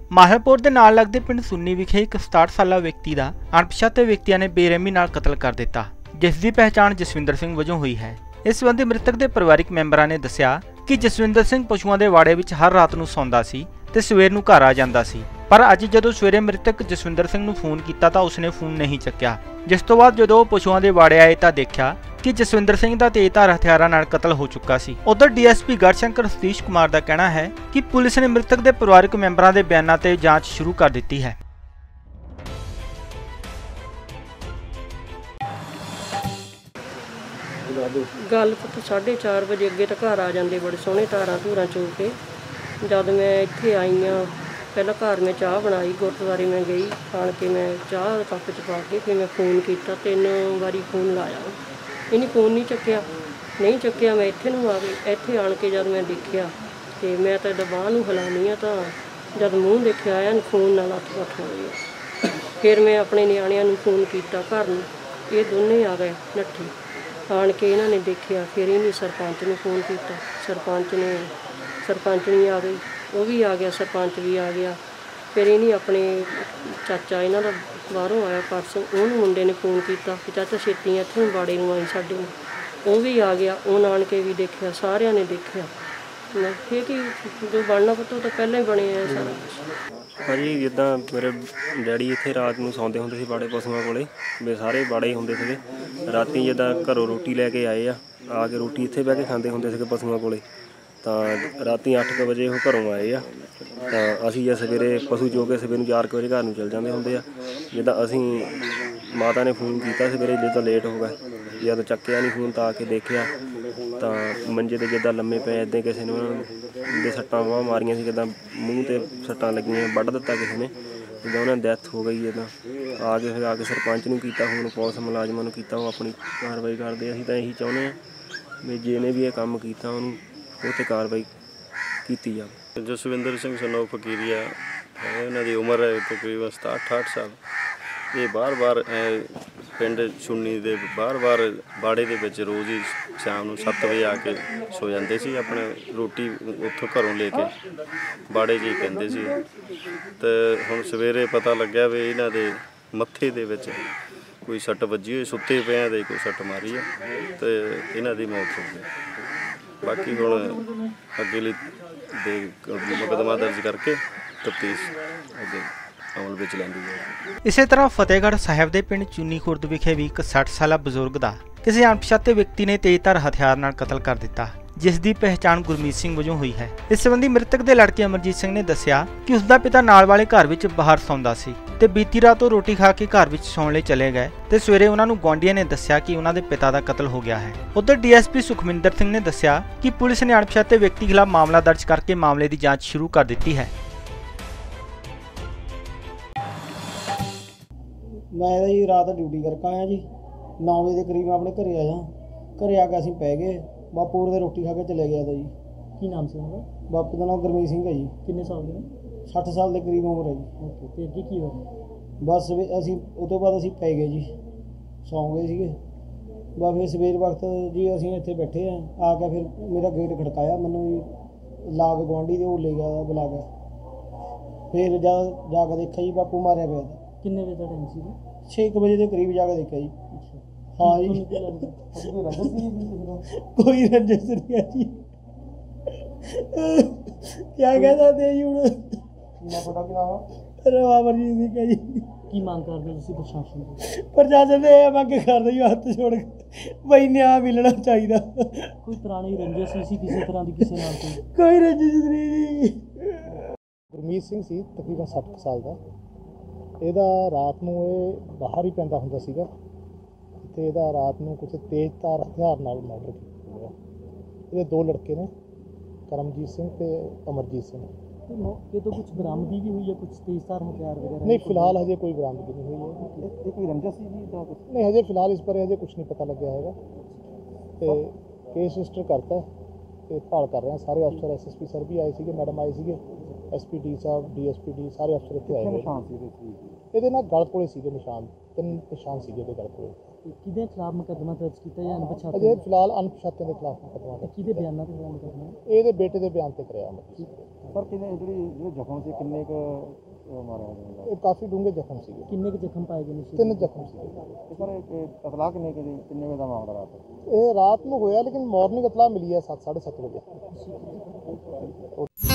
ਮਾਹਿਲਪੁਰ ਦੇ ਨਾਲ ਲੱਗਦੇ ਪਿੰਡ ਸੁੰਨੀ ਵਿਖੇ ਇੱਕ 67 ਸਾਲਾ ਵਿਅਕਤੀ ਦਾ ਅਣਪਛਾਤੇ ਵਿਅਕਤੀਆਂ ਨੇ ਬੇਰਹਿਮੀ ਨਾਲ ਕਤਲ ਕਰ ਦਿੱਤਾ, ਜਿਸ ਦੀ ਪਹਿਚਾਣ ਜਸਵਿੰਦਰ ਸਿੰਘ ਵਜੋਂ ਹੋਈ ਹੈ। ਇਸ ਸੰਬੰਧੀ ਮ੍ਰਿਤਕ ਦੇ ਪਰਿਵਾਰਕ ਮੈਂਬਰਾਂ ਨੇ ਦੱਸਿਆ ਕਿ ਜਸਵਿੰਦਰ ਸਿੰਘ ਪਸ਼ੂਆਂ ਦੇ ਵਾੜੇ ਵਿੱਚ ਹਰ ਰਾਤ ਨੂੰ ਸੌਂਦਾ ਸੀ ਤੇ ਸਵੇਰ ਨੂੰ ਘਰ ਆ ਜਾਂਦਾ ਸੀ। ਪਰ ਅੱਜ ਜਦੋਂ ਸਵੇਰੇ ਮ੍ਰਿਤਕ ਜਸਵਿੰਦਰ ਸਿੰਘ ਨੂੰ ਫੋਨ ਕੀਤਾ ਤਾਂ ਉਸਨੇ ਫੋਨ ਨਹੀਂ ਚੱਕਿਆ, ਜਿਸ ਤੋਂ ਬਾਅਦ ਜਦੋਂ ਉਹ ਪਸ਼ੂਆਂ ਦੇ ਵਾੜੇ ਆਏ ਤਾਂ ਦੇਖਿਆ ਕਿ ਜਸਵਿੰਦਰ ਸਿੰਘ ਦਾ ਤੇਜ਼ਧਾਰ ਹਥਿਆਰਾਂ ਨਾਲ ਕਤਲ ਹੋ ਚੁੱਕਾ ਸੀ। ਉਧਰ ਡੀਐਸਪੀ ਗੜਸ਼ੰਕਰ ਸਤੀਸ਼ ਕੁਮਾਰ ਦਾ ਕਹਿਣਾ ਹੈ ਕਿ ਪੁਲਿਸ ਨੇ ਮ੍ਰਿਤਕ ਦੇ ਪਰਿਵਾਰਕ ਮੈਂਬਰਾਂ ਦੇ ਬਿਆਨਾਂ ਤੇ ਜਾਂਚ ਸ਼ੁਰੂ ਕਰ ਦਿੱਤੀ ਹੈ। गल 4:30 बजे अगे तो घर आ जाते बड़े सोहने धारा धूरा चो के। जब मैं इत्थे आई हाँ पहला घर में चाह बनाई, गुरुद्वारे में गई, आन के मैं चाह कप च पा के फिर मैं फोन किया, 3 बारी फोन लाया, इन्हें फोन नहीं चुक्या। मैं इत्थे नूं आ गई, इत्थे आन के जब मैं देखा तो मैं तो बांह नूं हिलानी हाँ, तो जब मूँह देखा आया फोन नाल हत्थ हो गया। फिर मैं अपने नियाणिਆਂ ਨੂੰ फोन किया घर में, ये दोनों आ गए नट्ठे आन के। इन्हों ने देखा फिर इन्हें सरपंच ने फोन किया, सरपंचनी आ गई, वो भी आ गया, सरपंच भी आ गया। फिर इन्हें अपने चाचा इन्हों का बाहरों आया परसों, उन्होंने मुंडे ने फोन किया कि चाचा छेती इत्थे बाड़े में आई साडे, वो भी आ गया। उन्हें आन के भी देखा, सारिया ने देखा। मैं फिर कि जो बनना पता तो पहले ही बने है सारा कुछ। भाजी जिदा मेरे डैडी इत्थे रात नूं सौंदे हुंदे सी बाड़े पशुआं कोले, वे सारे बाड़े ही हुंदे सीगे। रातीं जिदा घरों रोटी लैके आए आ के रोटी इत्थे बह के खांदे हुंदे सीगे पशुआं कोले। तां रातीं 8 वजे वो घरों आए तां असीं जे सवेरे पशु चो के सवेरे 4 वजे घर नूं चल जांदे हुंदे आ। जिदा असीं माता ने फोन किया सवेरे जिदा लेट हो गए, जद चक्किया नहीं फोन तां आके देखिया तां मंजे ते जिदा लम्मे पे इदां किसी ने दे सट्टां बाह मारियां सी, जिदा मूँह ते सट्टां लगियां, वड्ढ दित्ता किसी ने, जिदा उन्हें डैथ हो गई। जिदा आके सरपंच नूं कीता फोन, पुलिस मुलाजमां नूं कीता, वो अपनी कार्रवाई करदे। असीं तां यही चाहुंदे आ भी जिहने भी ये काम कीता उहनूं उह ते कार्रवाई कीती जावे। जसविंदर सिंह सन ऑफ फकीरिया है, उन्हां दी उम्र है तकरीबन 67-68 साल। ये बार-बार पिंड सुन्नी दे बार-बार बाड़े दे विच रोज़ ही शाम नूं 7 वजे आके सो जांदे सी, अपने रोटी उत्थों घरों लेके बाड़े 'च ही पैंदे सी। ते हुण सवेरे पता लग्या भी इन्हां दे मत्थे दे विच कोई सट्ट वजी होई, सुत्ते पिआं दे कोई सट्ट मारी है ते इन्हां दी मौत हो गई। बाकी हुण अगली दे मुकदमा दर्ज करके तफ्तीश अगे अमल विच लैंदी है। इसे तरह फतेहगढ़ साहिब के पिंड चूनी खुर्द विखे भी एक 60 साला बजुर्ग का किसी अणपछाते व्यक्ति ने तेजधार हथियार नाल कतल कर दिता, जिस की पहचान गुरमीत सिंह वजों हुई है। इस संबंधी मृतक के लड़के अमरजीत सिंह ने दस्सिया कि उसका पिता नाल वाले घर विच बाहर सौंदा सी ते बीती रात वो रोटी खा के घर विच सौण लई चले गए ते सवेरे उन्हां नूं गुआंढियां ने दस्सिया कि उन्हां दे पिता का कतल हो गया है। उधर डीएसपी सुखमिंदर सिंह ने दस्सिया कि पुलिस ने अणपछाते व्यक्ति खिलाफ मामला दर्ज करके मामले की जांच शुरू कर दी है। मैं जी रात ड्यूटी करके आया जी, 9 बजे के करीब अपने घरे आया। घरे आके असीं पै गए, बापू उहदे रोटी खा के चले गया था जी। की नाम से उनका? बापू का नाम गुरमीत सिंह है जी। कितने साल के? 60 साल के करीब उम्र है जी। ओके, तो अगे की होया? बस असीं उस तो बाद असीं पै गए जी, सौ गए सीगे। बस फिर सवेर वक्त जी असीं इत्थे बैठे हैं, आके फिर मेरा गेट खड़काया, मैनूं जी लाग गुआंढी दे वो ले गया बुला के। फिर जाके देखा जी बापू मारिया पिया था। किन्ने बजे का टाइम सी? 6 बजे के करीब जाके देखा जी। अच्छा, हाँ जी। कोई रंजिश नहीं है जी। क्या कह सकते जी हूँ अमरजीत सिंह है जी। की मांग करदे तुसीं प्रशासन तो? प्रशासन ने यह मंग करते जी हत्थ छोड़ के बई न्याय मिलना चाहिए। कोई पुरानी रंजिश सी किसी तरह की किसी नाल कोई रंजिश नहीं जी। गुरमीत सिंह सी तकरीबन 60 साल का। ਇਹਦਾ ਰਾਤ ਨੂੰ ਇਹ ਬਾਹਰ ਹੀ ਪੈਂਦਾ ਹੁੰਦਾ ਸੀਗਾ ਤੇ ਇਹਦਾ ਰਾਤ ਨੂੰ ਕੁਝ ਤੇਜ਼ਧਾਰ ਹਥਿਆਰ ਨਾਲ ਮਰਡਰ ਕੀਤਾ ਗਿਆ। ਇਹਦੇ 2 ਲੜਕੇ ਨੇ, ਕਰਮਜੀਤ ਸਿੰਘ ਤੇ ਅਮਰਜੀਤ ਸਿੰਘ। ये तो कुछ बरामदगी भी हुई है, कुछ तेजधार हथियार वगैरह? नहीं, फिलहाल हजे कोई बरामदगी नहीं हुई है। ये कोई रंजिश ही नहीं, हजे फिलहाल इस पर हजे कुछ नहीं पता लग गया हैगा। तो केस रजिस्टर करता तो भाल कर रहे हैं सारे अफसर। SSP सर भी आए थे, मैडम आए थे, SP साहब, DSP डी सारे अफसर इतने आए हुए। ये गल कोले निशान 3 निशान से गल कोले। ਤੇ ਕਿਹਦੇ ਖਿਲਾਫ ਮੁਕੱਦਮਾ ਦਰਜ ਕੀਤਾ ਜਾਂ ਅਣਪਛਾਤੇ ਅਜੇ ਫਿਲਹਾਲ ਅਣਪਛਾਤਿਆਂ ਦੇ ਖਿਲਾਫ ਮੁਕੱਦਮਾ ਤੇ ਕਿਹਦੇ ਬਿਆਨਾਂ ਤੇ ਹੋਇਆ ਮੁਕੱਦਮਾ? ਇਹਦੇ ਬੇਟੇ ਦੇ ਬਿਆਨ ਤੇ ਕਰਿਆ ਸਰ ਕਿੰਨੇ ਜਿਹੜੇ ਜ਼ਖਮ ਸੀ ਕਿੰਨੇ ਕੁ ਮਾਰਿਆ ਗਿਆ ਇਹ ਕਾਫੀ ਡੂੰਘੇ ਜ਼ਖਮ ਸੀਗੇ, ਕਿੰਨੇ ਕੁ ਜ਼ਖਮ ਪਾਏ ਗਏ ਨੇ? 3 ਜ਼ਖਮ ਸੀਗੇ। ਤੇ ਸਰ ਇਤਲਾਹ ਕਿੰਨੇ ਵਜੇ ਦਾ ਮਾਮਲਾ ਰਾਤ ਇਹ ਰਾਤ ਨੂੰ ਹੋਇਆ ਲੇਕਿਨ ਮਾਰਨਿੰਗ ਇਤਲਾਹ ਮਿਲੀ ਹੈ 7:30 ਵਜੇ।